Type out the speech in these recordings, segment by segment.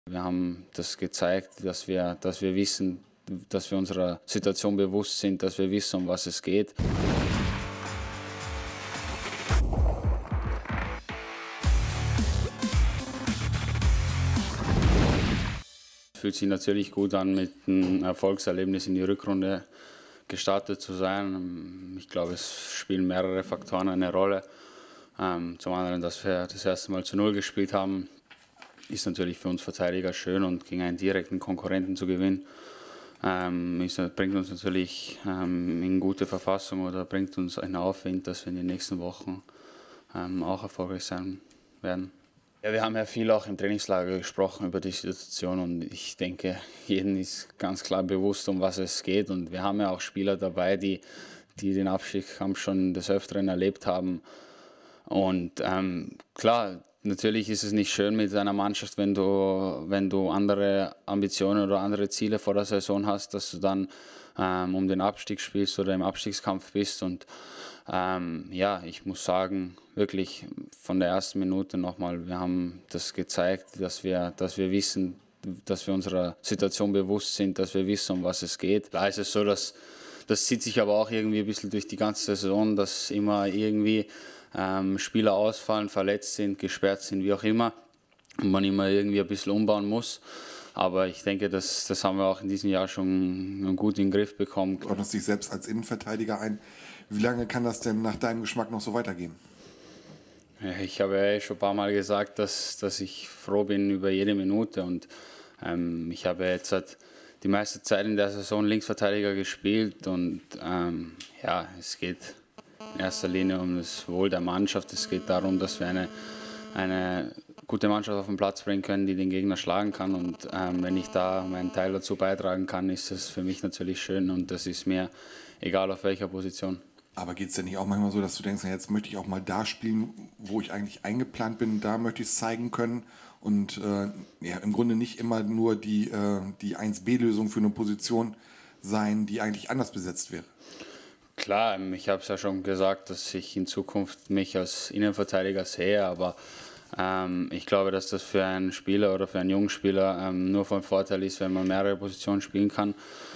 Wir haben das gezeigt, dass wir wissen, dass wir unserer Situation bewusst sind, dass wir wissen, um was es geht. Fühlt sich natürlich gut an, mit einem Erfolgserlebnis in die Rückrunde gestartet zu sein. Ich glaube, es spielen mehrere Faktoren eine Rolle. Zum anderen, dass wir das erste Mal zu Null gespielt haben, ist natürlich für uns Verteidiger schön, und gegen einen direkten Konkurrenten zu gewinnen, bringt uns natürlich in gute Verfassung oder bringt uns einen Aufwind, dass wir in den nächsten Wochen auch erfolgreich sein werden. Ja, wir haben ja viel auch im Trainingslager gesprochen über die Situation, und ich denke, jedem ist ganz klar bewusst, um was es geht, und wir haben ja auch Spieler dabei, die den Abstiegskampf schon des Öfteren erlebt haben. Und klar, natürlich ist es nicht schön mit einer Mannschaft, wenn du andere Ambitionen oder andere Ziele vor der Saison hast, dass du dann um den Abstieg spielst oder im Abstiegskampf bist. Und ja, ich muss sagen, wirklich von der ersten Minute nochmal, wir haben das gezeigt, dass wir wissen, dass wir unserer Situation bewusst sind, dass wir wissen, um was es geht. Da ist es so, dass das zieht sich aber auch irgendwie ein bisschen durch die ganze Saison, dass immer irgendwie Spieler ausfallen, verletzt sind, gesperrt sind, wie auch immer, und man immer irgendwie ein bisschen umbauen muss. Aber ich denke, das haben wir auch in diesem Jahr schon gut in den Griff bekommen. Du ordnest dich selbst als Innenverteidiger ein. Wie lange kann das denn nach deinem Geschmack noch so weitergehen? Ja, ich habe ja schon ein paar Mal gesagt, dass ich froh bin über jede Minute, und ich habe jetzt die meiste Zeit in der Saison Linksverteidiger gespielt, und ja, es geht in erster Linie um das Wohl der Mannschaft. Es geht darum, dass wir eine gute Mannschaft auf den Platz bringen können, die den Gegner schlagen kann. Und wenn ich da meinen Teil dazu beitragen kann, ist das für mich natürlich schön, und das ist mir egal auf welcher Position. Aber geht es denn nicht auch manchmal so, dass du denkst, na, jetzt möchte ich auch mal da spielen, wo ich eigentlich eingeplant bin, da möchte ich es zeigen können, und ja, im Grunde nicht immer nur die 1B-Lösung für eine Position sein, die eigentlich anders besetzt wäre? Klar, ich habe es ja schon gesagt, dass ich in Zukunft mich als Innenverteidiger sehe, aber ich glaube, dass das für einen Spieler oder für einen jungen Spieler nur von Vorteil ist, wenn man mehrere Positionen spielen kann,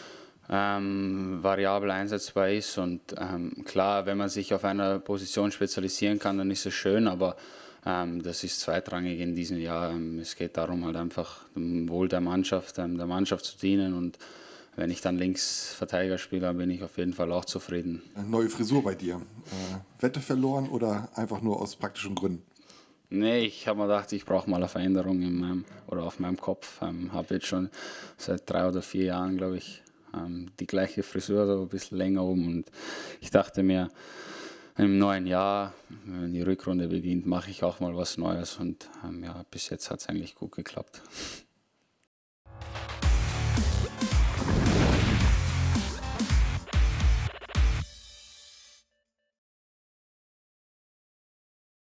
variabel einsetzbar ist. Und klar, wenn man sich auf einer Position spezialisieren kann, dann ist es schön, aber das ist zweitrangig in diesem Jahr. Es geht darum, halt einfach dem Wohl der Mannschaft zu dienen, und wenn ich dann Linksverteidiger spiele, bin ich auf jeden Fall auch zufrieden. Neue Frisur bei dir. Wette verloren oder einfach nur aus praktischen Gründen? Nee, ich habe mir gedacht, ich brauche mal eine Veränderung auf meinem Kopf. Habe jetzt schon seit 3 oder 4 Jahren, glaube ich, die gleiche Frisur, so ein bisschen länger oben. Und ich dachte mir, im neuen Jahr, wenn die Rückrunde beginnt, mache ich auch mal was Neues. Und ja, bis jetzt hat es eigentlich gut geklappt.